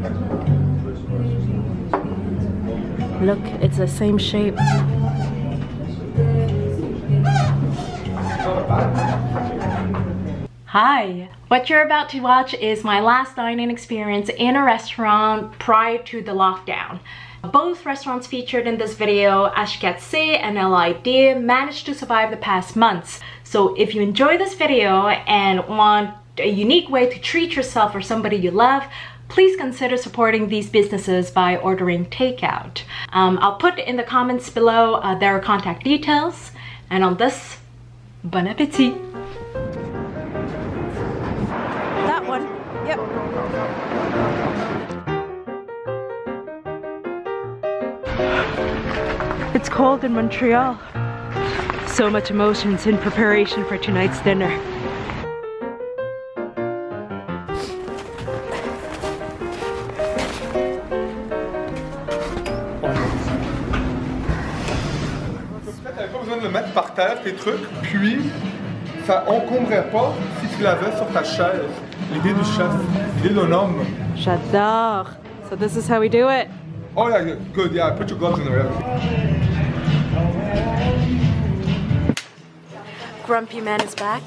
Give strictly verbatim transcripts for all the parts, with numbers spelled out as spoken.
Look, it's the same shape. Hi! What you're about to watch is my last dining experience in a restaurant prior to the lockdown. Both restaurants featured in this video, H four C and L I D, managed to survive the past months. So if you enjoy this video and want a unique way to treat yourself or somebody you love, please consider supporting these businesses by ordering takeout. Um, I'll put in the comments below uh, their contact details. And on this, bon appetit! That one, yep. It's cold in Montreal. So much emotions in preparation for tonight's dinner. T'avais pas besoin de le mettre par terre, tes trucs, puis ça encombrait pas si tu l'avais sur ta chaise. L'idée du chef, l'idée d'un homme. J'adore. So this is how we do it. Oh yeah, good, yeah, put your gloves in there. Grumpy man is back.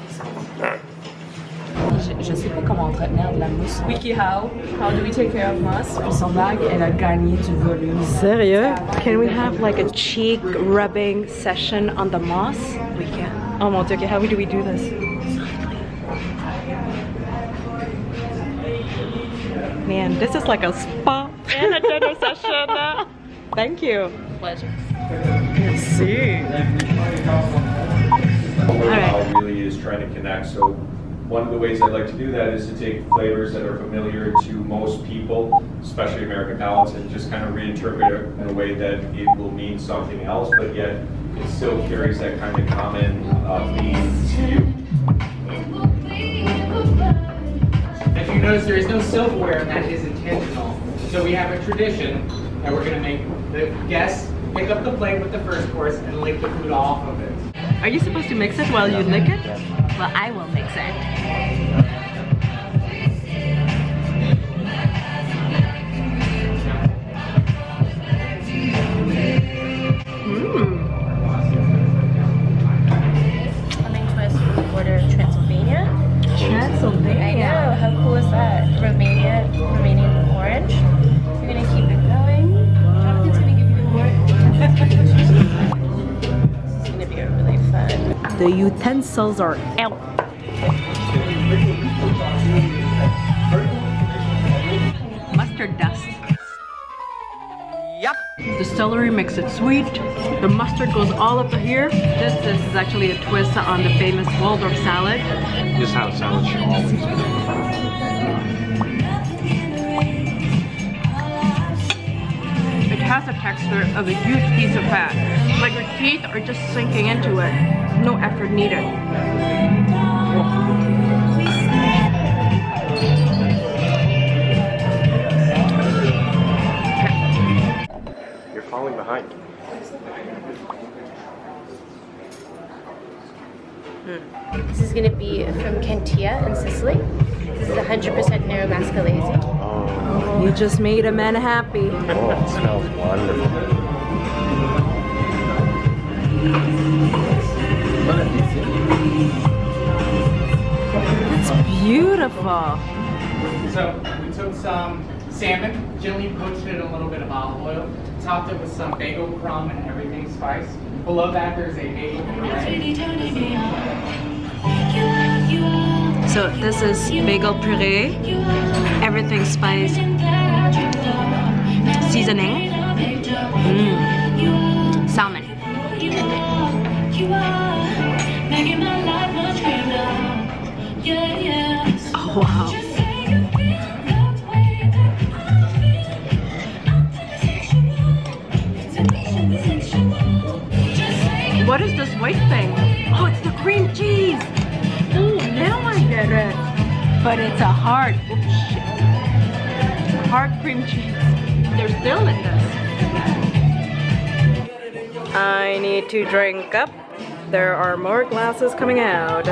Je, je sais pas comment entretenir de la mousse. Wiki how? How do we take care of mousse? Son bague, elle a gagné du volume. Sérieux? Can we have like a cheek rubbing session on the moss? We can. Oh mon dieu, okay, how do we do this? Man, this is like a spa and a dinner session. Thank you. Pleasure. Merci. Right. Really is trying to connect. So one of the ways I like to do that is to take flavors that are familiar to most people, especially American palates, and just kind of reinterpret it in a way that it will mean something else, but yet it still carries that kind of common uh, meaning to you. If you notice, there is no silverware, and that is intentional. So we have a tradition that we're going to make the guests pick up the plate with the first course and lick the food off of it. Are you supposed to mix it while you lick it? Well, I will mix it. Mmm. Lemon twist from the border of Transylvania. Transylvania. I know, how cool is that? Romania, Romanian orange. You're gonna keep it going. Jonathan's gonna give you more. This is gonna be a really fun. The utensils are out. Mustard dust. Yep. The celery makes it sweet. The mustard goes all up to here. This, this is actually a twist on the famous Waldorf salad. This is how salad should always be. It has the texture of a huge piece of fat. Like your teeth are just sinking into it. No effort needed. You're falling behind. This is gonna be from Cantia in Sicily. This is one hundred percent Nero Mascalese. Oh. You just made a man happy. Oh, it smells wonderful. It's beautiful. So we took some salmon, gently poached it in a little bit of olive oil, topped it with some bagel crumb and everything spice. Below that there's a bagel puree. So this is bagel puree, everything spiced, seasoning, mm. Salmon. Oh wow. What is this white thing? Oh, it's the cream cheese. Oh, now I get it. But it's a hard, oops, shit. Hard cream cheese. There's dill in this. I need to drink up. There are more glasses coming out.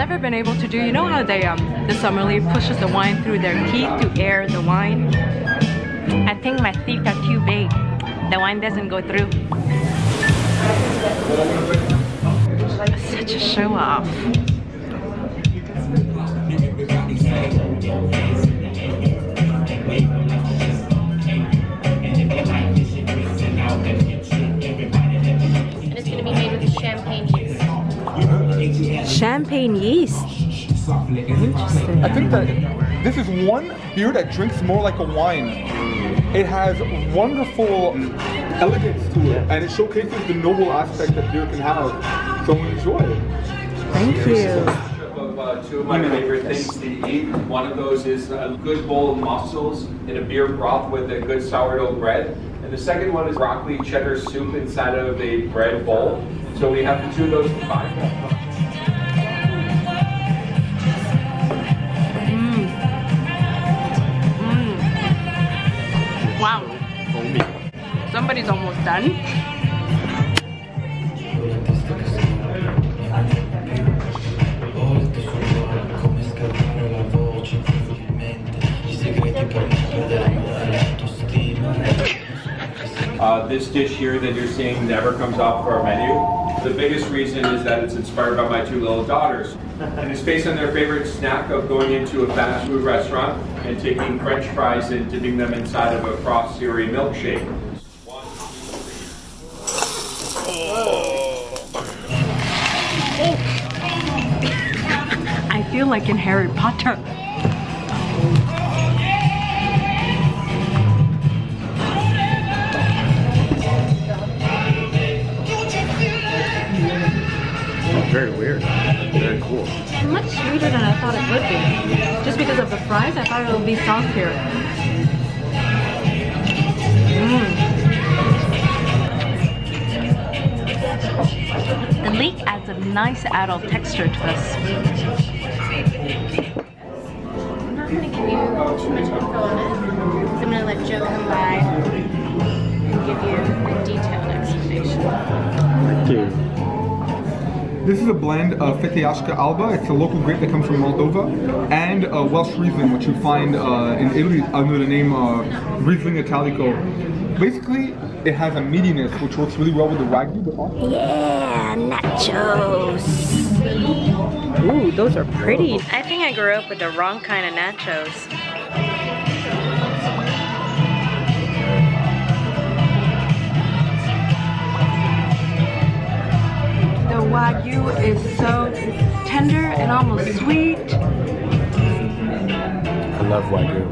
never been able to do, you know how they um the sommelier pushes the wine through their teeth to air the wine? I think my teeth are too big. The wine doesn't go through. Such a show off. And it's gonna be made with champagne yeast. Champagne yeast. Interesting. I think that this is one beer that drinks more like a wine. It has wonderful elegance to it, and it showcases the noble aspect that beer can have. So enjoy it. Thank you. Of, uh, two of my favorite things to eat. One of those is a good bowl of mussels in a beer broth with a good sourdough bread. And the second one is broccoli cheddar soup inside of a bread bowl. So we have the two of those combined. Mm. Mm. Wow. Somebody's almost done. Uh, this dish here that you're seeing never comes off of our menu. The biggest reason is that it's inspired by my two little daughters. And it's based on their favorite snack of going into a fast food restaurant and taking French fries and dipping them inside of a Frosty or a milkshake. One, two, three. I feel like in Harry Potter. Very weird. Very cool. Much sweeter than I thought it would be. Just because of the fries, I thought it would be softer. Mm. The leek adds a nice adult texture to this. I'm not going to give you too much info on it, because I'm going to let Joe come by and give you a detailed explanation. Thank you. This is a blend of Fetejashka Alba. It's a local grape that comes from Moldova, and uh, Welsh Riesling, which you find uh, in Italy under the name uh, Riesling Italico. Basically, it has a meatiness which works really well with the Wagyu. Yeah, nachos. Ooh, those are pretty. I think I grew up with the wrong kind of nachos. The Wagyu is so tender and almost sweet. I love Wagyu.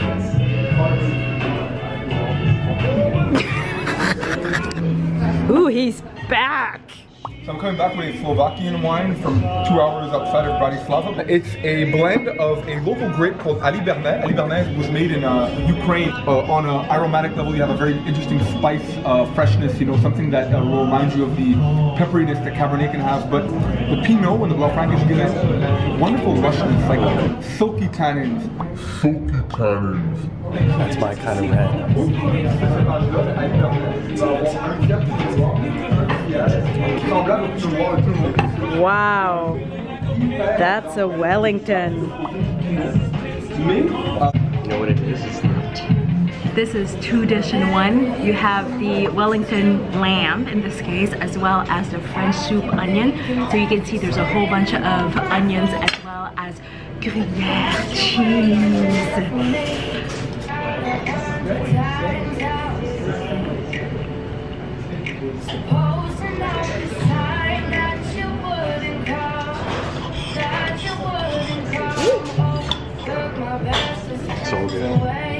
Ooh, he's back. So I'm coming back with a Slovakian wine from two hours outside of Bratislava. It's a blend of a local grape called Ali Bernet. Ali Bernet was made in uh, Ukraine. Uh, on an aromatic level, you have a very interesting spice, uh, freshness, you know, something that uh, will remind you of the pepperiness that Cabernet can have. But the Pinot and the Blanc Franc is giving it wonderful lushness, like silky tannins. Silky tannins. That's my kind of red. Wow, that's a Wellington. You know what it is? It's not. This is two dish in one. You have the Wellington lamb in this case, as well as the French soup onion. So you can see there's a whole bunch of onions as well as Gruyere cheese. So good.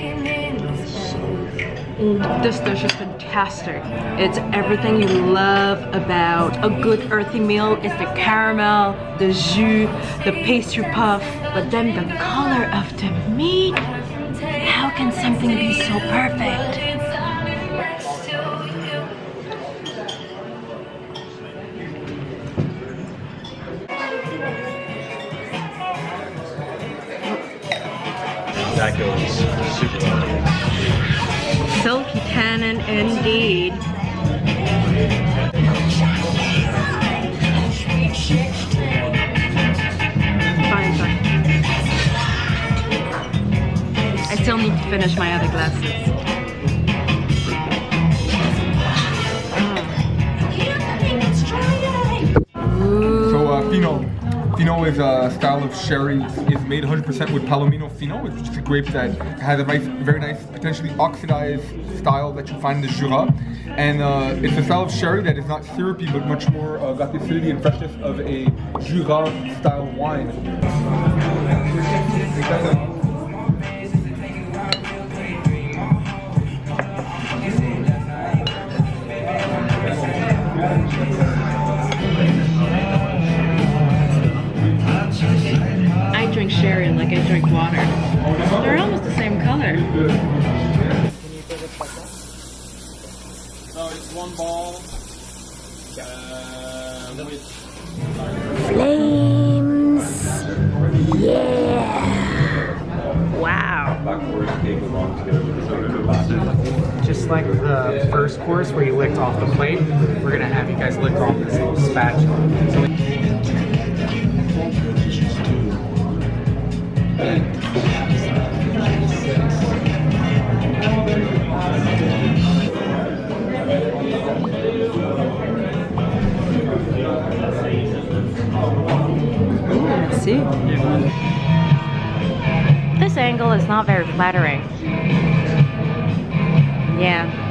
This dish is fantastic. It's everything you love about a good earthy meal. It's the caramel, the jus, the pastry puff, but then the color of the meat. How can something be so perfect? That goes super well. Silky tannin indeed. finish my other glasses. So uh, Fino. Fino is a style of sherry. It's made one hundred percent with Palomino Fino, which is just a grape that has a nice, very nice, potentially oxidized style that you find in the Jura. And uh, it's a style of sherry that is not syrupy, but much more uh, got the acidity and freshness of a Jura-style wine. I drink sherry like I drink water. They're almost the same color. So it's one ball uh, with Flames! Yeah! Wow! just like the first course where you licked off the plate, we're gonna have you guys lick off this little spatula. So See? This angle is not very flattering. Yeah.